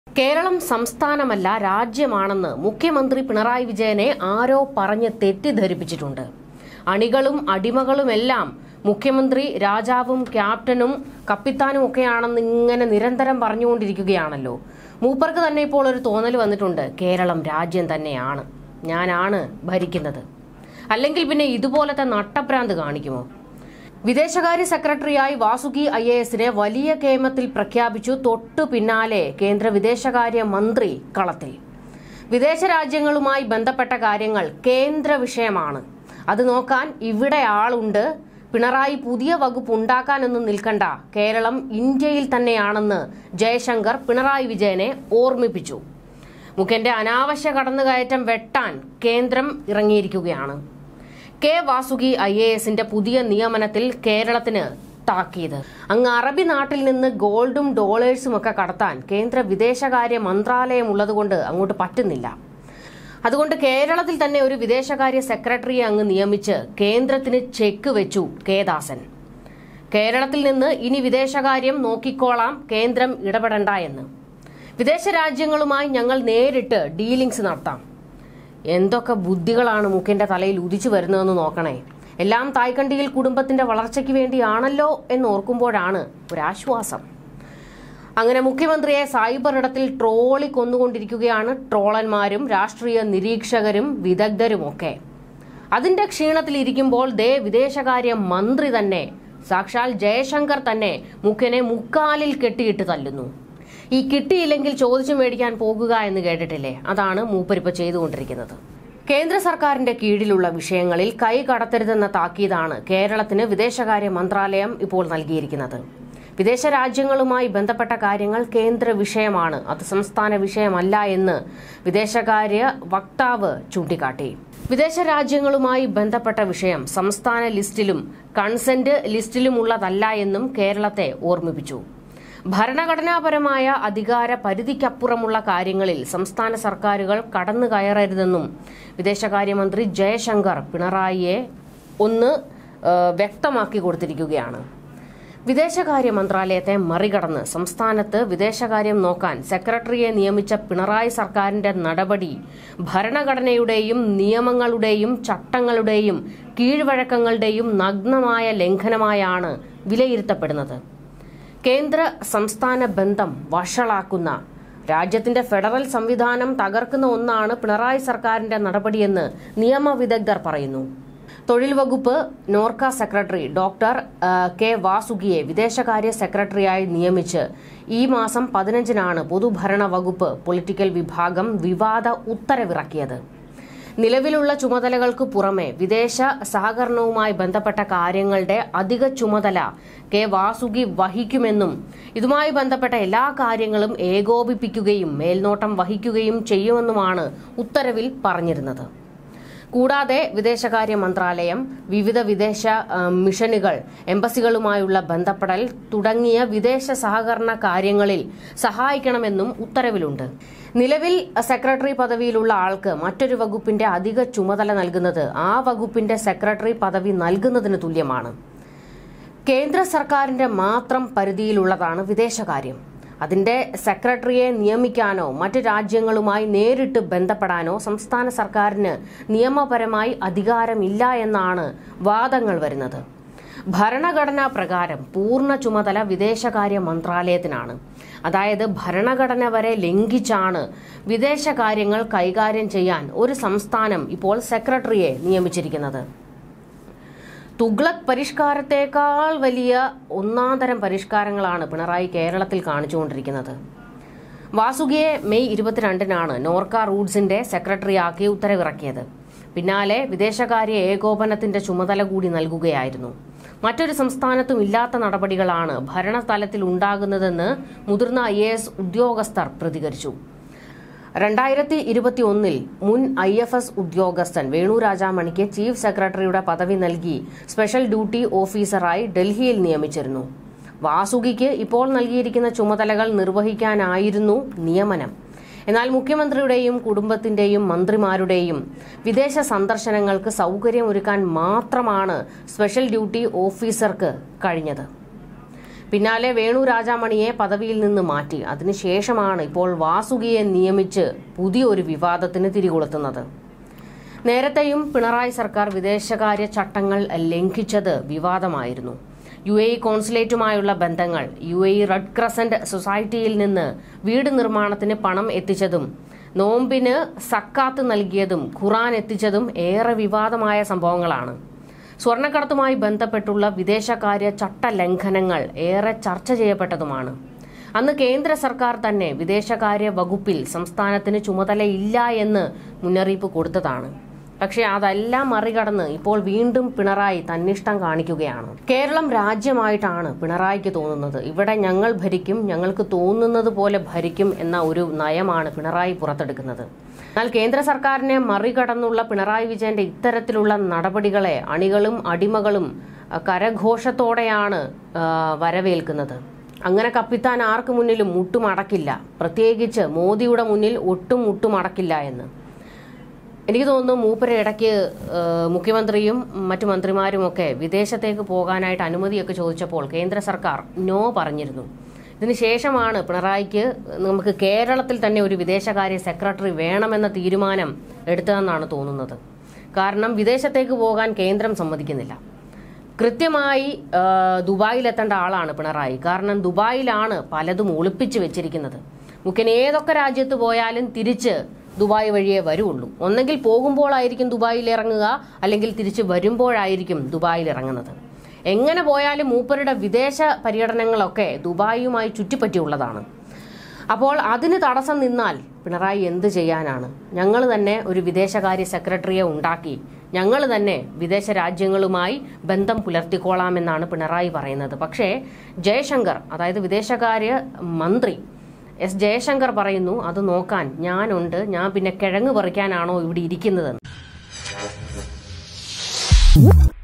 കേരളം സംസ്ഥാനമല്ല രാജ്യമാണെന്ന് മുഖ്യമന്ത്രി പിണറായി വിജയനെ ആരോ പറഞ്ഞ് തെറ്റിദ്ധരിപ്പിച്ചിട്ടുണ്ട്. അണികളും അടിമകളുമെല്ലാം മുഖ്യമന്ത്രി രാജാവും ക്യാപ്റ്റനും കപ്പിത്താനും ഒക്കെയാണെന്ന് ഇങ്ങനെ നിരന്തരം പറഞ്ഞുകൊണ്ടിരിക്കുകയാണല്ലോ. മൂപ്പർക്ക് തന്നെ ഇപ്പോൾ ഒരു തോന്നൽ വന്നിട്ടുണ്ട്, കേരളം രാജ്യം തന്നെയാണ്, ഞാനാണ് ഭരിക്കുന്നത്. അല്ലെങ്കിൽ പിന്നെ ഇതുപോലത്തെ നട്ടഭ്രാന്ത് കാണിക്കുമോ? വിദേശകാര്യ സെക്രട്ടറിയായി വാസുകി IASനെ വലിയ കേമത്തിൽ പ്രഖ്യാപിച്ചു. തൊട്ടു പിന്നാലെ കേന്ദ്ര വിദേശകാര്യ മന്ത്രി കളത്തിൽ. വിദേശ രാജ്യങ്ങളുമായി ബന്ധപ്പെട്ട കാര്യങ്ങൾ കേന്ദ്ര വിഷയമാണ്, അത് നോക്കാൻ ഇവിടെ ആളുണ്ട്. പിണറായി പുതിയ വകുപ്പ് ഉണ്ടാക്കാനൊന്നും നിൽക്കണ്ട, കേരളം ഇന്ത്യയിൽ തന്നെയാണെന്ന് ജയശങ്കർ പിണറായി വിജയനെ ഓർമ്മിപ്പിച്ചു. മുഖ്യന്റെ അനാവശ്യ കടന്നുകയറ്റം വെട്ടാൻ കേന്ദ്രം ഇറങ്ങിയിരിക്കുകയാണ്. കെ വാസുകി IASന്റെ പുതിയ നിയമനത്തിൽ കേരളത്തിന് താക്കീത്. അങ്ങ് അറബി നാട്ടിൽ നിന്ന് ഗോൾഡും ഡോളേഴ്സും ഒക്കെ കടത്താൻ കേന്ദ്ര വിദേശകാര്യ മന്ത്രാലയം ഉള്ളതുകൊണ്ട് അങ്ങോട്ട് പറ്റുന്നില്ല. അതുകൊണ്ട് കേരളത്തിൽ തന്നെ ഒരു വിദേശകാര്യ സെക്രട്ടറിയെ അങ്ങ് നിയമിച്ച് കേന്ദ്രത്തിന് ചെക്ക് വെച്ചു കെ.ദാസൻ. കേരളത്തിൽ നിന്ന് ഇനി വിദേശകാര്യം നോക്കിക്കോളാം, കേന്ദ്രം ഇടപെടണ്ട എന്ന്. വിദേശ രാജ്യങ്ങളുമായി ഞങ്ങൾ നേരിട്ട് ഡീലിംഗ്സ് നടത്താം. എന്തൊക്കെ ബുദ്ധികളാണ് മുഖ്യന്റെ തലയിൽ ഉദിച്ചു വരുന്നതെന്ന് നോക്കണേ. എല്ലാം തായ്ക്കണ്ടിയിൽ കുടുംബത്തിന്റെ വളർച്ചയ്ക്ക് വേണ്ടിയാണല്ലോ എന്ന് ഓർക്കുമ്പോഴാണ് ഒരാശ്വാസം. അങ്ങനെ മുഖ്യമന്ത്രിയെ സൈബർ ഇടത്തിൽ ട്രോളി കൊന്നുകൊണ്ടിരിക്കുകയാണ് ട്രോളന്മാരും രാഷ്ട്രീയ നിരീക്ഷകരും വിദഗ്ധരുമൊക്കെ. അതിന്റെ ക്ഷീണത്തിലിരിക്കുമ്പോൾ വിദേശകാര്യ മന്ത്രി തന്നെ, സാക്ഷാൽ ജയശങ്കർ തന്നെ മുഖ്യനെ മുക്കാലിൽ കെട്ടിയിട്ട് തല്ലുന്നു. ഈ കിട്ടിയില്ലെങ്കിൽ ചോദിച്ചു മേടിക്കാൻ പോകുക എന്ന് കേട്ടിട്ടില്ലേ? അതാണ് മൂപ്പരിപ്പ് ചെയ്തുകൊണ്ടിരിക്കുന്നത്. കേന്ദ്ര സർക്കാരിന്റെ കീഴിലുള്ള വിഷയങ്ങളിൽ കൈ കടത്തരുതെന്ന താക്കീതാണ് കേരളത്തിന് വിദേശകാര്യ മന്ത്രാലയം ഇപ്പോൾ നൽകിയിരിക്കുന്നത്. വിദേശ രാജ്യങ്ങളുമായി ബന്ധപ്പെട്ട കാര്യങ്ങൾ കേന്ദ്ര വിഷയമാണ്, അത് സംസ്ഥാന വിഷയമല്ല എന്ന് വിദേശകാര്യ വക്താവ് ചൂണ്ടിക്കാട്ടി. വിദേശ രാജ്യങ്ങളുമായി ബന്ധപ്പെട്ട വിഷയം സംസ്ഥാന ലിസ്റ്റിലും കൺസെന്റ് ലിസ്റ്റിലുമുള്ളതല്ല എന്നും കേരളത്തെ ഓർമ്മിപ്പിച്ചു. ഭരണഘടനാപരമായ അധികാര പരിധിക്കപ്പുറമുള്ള കാര്യങ്ങളിൽ സംസ്ഥാന സർക്കാരുകൾ കടന്നു കയറരുതെന്നും വിദേശകാര്യമന്ത്രി ജയശങ്കർ പിണറായിയെ വ്യക്തമാക്കി കൊടുത്തിരിക്കുകയാണ്. വിദേശകാര്യ മന്ത്രാലയത്തെ മറികടന്ന് സംസ്ഥാനത്ത് വിദേശകാര്യം നോക്കാൻ സെക്രട്ടറിയെ നിയമിച്ച പിണറായി സർക്കാരിന്റെ നടപടി ഭരണഘടനയുടെയും നിയമങ്ങളുടെയും ചട്ടങ്ങളുടെയും കീഴ്വഴക്കങ്ങളുടെയും നഗ്നമായ ലംഘനമായാണ് വിലയിരുത്തപ്പെടുന്നത്. കേന്ദ്ര സംസ്ഥാന ബന്ധം വഷളാക്കുന്ന, രാജ്യത്തിന്റെ ഫെഡറൽ സംവിധാനം തകർക്കുന്ന ഒന്നാണ് പിണറായി സർക്കാരിന്റെ നടപടിയെന്ന് നിയമവിദഗ്ധർ പറയുന്നു. തൊഴിൽ വകുപ്പ് നോർക്ക സെക്രട്ടറി ഡോക്ടർ കെ വാസുകിയെ വിദേശകാര്യ സെക്രട്ടറിയായി നിയമിച്ച് ഈ മാസം 15-നാണ് പൊതുഭരണ വകുപ്പ് പൊളിറ്റിക്കൽ വിഭാഗം വിവാദ ഉത്തരവിറക്കിയത്. നിലവിലുള്ള ചുമതലകൾക്ക് പുറമെ വിദേശ സഹകരണവുമായി ബന്ധപ്പെട്ട കാര്യങ്ങളുടെ അധിക ചുമതല കെ വാസുകി വഹിക്കുമെന്നും ഇതുമായി ബന്ധപ്പെട്ട എല്ലാ കാര്യങ്ങളും ഏകോപിപ്പിക്കുകയും മേൽനോട്ടം വഹിക്കുകയും ചെയ്യുമെന്നുമാണ് ഉത്തരവിൽ പറഞ്ഞിരുന്നത്. കൂടാതെ വിദേശകാര്യ മന്ത്രാലയം വിവിധ വിദേശ മിഷനുകൾ, എംബസികളുമായുള്ള ബന്ധപ്പെടൽ തുടങ്ങിയ വിദേശ സഹകരണ കാര്യങ്ങളിൽ സഹായിക്കണമെന്നും ഉത്തരവിലുണ്ട്. നിലവിൽ സെക്രട്ടറി പദവിയിലുള്ള ആൾക്ക് മറ്റൊരു വകുപ്പിന്റെ അധിക ചുമതല നൽകുന്നത് ആ വകുപ്പിന്റെ സെക്രട്ടറി പദവി നൽകുന്നതിന് തുല്യമാണ്. കേന്ദ്ര സർക്കാരിന്റെ മാത്രം പരിധിയിലുള്ളതാണ് വിദേശകാര്യം. അതിന്റെ സെക്രട്ടറിയെ നിയമിക്കാനോ മറ്റ് രാജ്യങ്ങളുമായി നേരിട്ട് ബന്ധപ്പെടാനോ സംസ്ഥാന സർക്കാരിന് നിയമപരമായി അധികാരമില്ല എന്നാണ് വാദങ്ങൾ വരുന്നത്. ഭരണഘടനാ പ്രകാരം പൂർണ്ണ ചുമതല വിദേശകാര്യ മന്ത്രാലയത്തിനാണ്. അതായത് ഭരണഘടന വരെ ലംഘിച്ചാണ് വിദേശകാര്യങ്ങൾ കൈകാര്യം ചെയ്യാൻ ഒരു സംസ്ഥാനം ഇപ്പോൾ സെക്രട്ടറിയെ നിയമിച്ചിരിക്കുന്നത്. തുഗ്ലക് പരിഷ്കാരത്തെക്കാൾ വലിയ ഒന്നാന്തരം പരിഷ്കാരങ്ങളാണ് പിണറായി കേരളത്തിൽ കാണിച്ചുകൊണ്ടിരിക്കുന്നത്. വാസുകിയെ മെയ് 22-നാണ് നോർക്ക റൂട്ട്സിന്റെ സെക്രട്ടറിയാക്കി ഉത്തരവിറക്കിയത്. പിന്നാലെ വിദേശകാര്യ ഏകോപനത്തിന്റെ ചുമതല കൂടി നൽകുകയായിരുന്നു. മറ്റൊരു സംസ്ഥാനത്തും ഇല്ലാത്ത നടപടികളാണ് ഭരണതലത്തിൽ ഉണ്ടാകുന്നതെന്ന് മുതിർന്ന IAS ഉദ്യോഗസ്ഥർ പ്രതികരിച്ചു. 2021-ൽ മുൻ IFS ഉദ്യോഗസ്ഥൻ വേണു രാജാമണിക്ക് ചീഫ് സെക്രട്ടറിയുടെ പദവി നൽകി സ്പെഷ്യൽ ഡ്യൂട്ടി ഓഫീസറായി ഡൽഹിയിൽ നിയമിച്ചിരുന്നു. വാസുകിക്ക് ഇപ്പോൾ നൽകിയിരിക്കുന്ന ചുമതലകൾ നിർവഹിക്കാനായിരുന്നു നിയമനം. എന്നാൽ മുഖ്യമന്ത്രിയുടെയും കുടുംബത്തിന്റെയും മന്ത്രിമാരുടെയും വിദേശ സന്ദർശനങ്ങൾക്ക് സൗകര്യമൊരുക്കാൻ മാത്രമാണ് സ്പെഷ്യൽ ഡ്യൂട്ടി ഓഫീസർക്ക് കഴിഞ്ഞത്. പിന്നാലെ വേണു രാജാമണിയെ പദവിയിൽ നിന്ന് മാറ്റി. അതിനുശേഷമാണ് ഇപ്പോൾ വാസുകിയെ നിയമിച്ച് പുതിയൊരു വിവാദത്തിന് തിരികൊളുത്തുന്നത്. നേരത്തെയും പിണറായി സർക്കാർ വിദേശകാര്യ ചട്ടങ്ങൾ ലംഘിച്ചത് വിവാദമായിരുന്നു. UAE കോൺസുലേറ്റുമായുള്ള ബന്ധങ്ങൾ, UAE റെഡ് ക്രസന്റ് സൊസൈറ്റിയിൽ നിന്ന് വീട് നിർമ്മാണത്തിന് പണം എത്തിച്ചതും, നോമ്പിന് സക്കാത്ത് നൽകിയതും, ഖുറാൻ എത്തിച്ചതും ഏറെ വിവാദമായ സംഭവങ്ങളാണ്. സ്വർണ്ണക്കടത്തുമായി ബന്ധപ്പെട്ടുള്ള വിദേശകാര്യ ചട്ട ലംഘനങ്ങൾ ഏറെ ചർച്ച ചെയ്യപ്പെട്ടതുമാണ്. അന്ന് കേന്ദ്ര സർക്കാർ തന്നെ വിദേശകാര്യ വകുപ്പിൽ സംസ്ഥാനത്തിന് ചുമതലയില്ല എന്ന് മുന്നറിയിപ്പ് കൊടുത്തതാണ്. പക്ഷേ അതെല്ലാം മറികടന്ന് ഇപ്പോൾ വീണ്ടും പിണറായി തന്നിഷ്ടം കാണിക്കുകയാണ്. കേരളം രാജ്യമായിട്ടാണ് പിണറായിക്ക് തോന്നുന്നത്. ഇവിടെ ഞങ്ങൾ ഭരിക്കും, ഞങ്ങൾക്ക് തോന്നുന്നത് പോലെ ഭരിക്കും എന്ന ഒരു നയമാണ് പിണറായി പുറത്തെടുക്കുന്നത്. എന്നാൽ കേന്ദ്ര സർക്കാരിനെ മറികടന്നുള്ള പിണറായി വിജയന്റെ ഇത്തരത്തിലുള്ള നടപടികളെ അണികളും അടിമകളും കരഘോഷത്തോടെയാണ് വരവേൽക്കുന്നത്. അങ്ങനെ കപ്പിത്താൻ ആർക്ക് മുന്നിലും മുട്ടുമടക്കില്ല, പ്രത്യേകിച്ച് മോദിയുടെ മുന്നിൽ ഒട്ടും മുട്ടുമടക്കില്ല എന്ന് എനിക്ക് തോന്നുന്നു. മൂപ്പര് ഇടയ്ക്ക് മുഖ്യമന്ത്രിയും മറ്റു മന്ത്രിമാരുമൊക്കെ വിദേശത്തേക്ക് പോകാനായിട്ട് അനുമതിയൊക്കെ ചോദിച്ചപ്പോൾ കേന്ദ്ര സർക്കാർ നോ പറഞ്ഞിരുന്നു. ഇതിനുശേഷമാണ് പിണറായിക്ക് നമുക്ക് കേരളത്തിൽ തന്നെ ഒരു വിദേശകാര്യ സെക്രട്ടറി വേണമെന്ന തീരുമാനം എടുത്തതെന്നാണ് തോന്നുന്നത്. കാരണം വിദേശത്തേക്ക് പോകാൻ കേന്ദ്രം സമ്മതിക്കുന്നില്ല. കൃത്യമായി ദുബായിലെത്തേണ്ട ആളാണ് പിണറായി. കാരണം ദുബായിലാണ് പലതും ഒളിപ്പിച്ച് വെച്ചിരിക്കുന്നത്. മുഖ്യൻ ഏതൊക്കെ രാജ്യത്ത് പോയാലും തിരിച്ച് ദുബായ് വഴിയേ വരുള്ളൂ. ഒന്നെങ്കിൽ പോകുമ്പോഴായിരിക്കും ദുബായിൽ ഇറങ്ങുക, അല്ലെങ്കിൽ തിരിച്ച് വരുമ്പോഴായിരിക്കും ദുബായിൽ ഇറങ്ങുന്നത്. എങ്ങനെ പോയാലും മൂപ്പരുടെ വിദേശ പര്യടനങ്ങളൊക്കെ ദുബായിയുമായി ചുറ്റിപ്പറ്റിയുള്ളതാണ്. അപ്പോൾ അതിന് തടസ്സം നിന്നാൽ പിണറായി എന്ത് ചെയ്യാനാണ്? ഞങ്ങൾ തന്നെ ഒരു വിദേശകാര്യ സെക്രട്ടറിയെ ഉണ്ടാക്കി ഞങ്ങൾ തന്നെ വിദേശ രാജ്യങ്ങളുമായി ബന്ധം പുലർത്തിക്കോളാമെന്നാണ് പിണറായി പറയുന്നത്. പക്ഷേ ജയശങ്കർ, അതായത് വിദേശകാര്യ മന്ത്രി S. ജയശങ്കർ പറയുന്നു, അത് നോക്കാൻ ഞാനുണ്ട്, ഞാൻ പിന്നെ കിഴങ്ങ് പറിക്കാനാണോ ഇവിടെ ഇരിക്കുന്നതെന്ന്.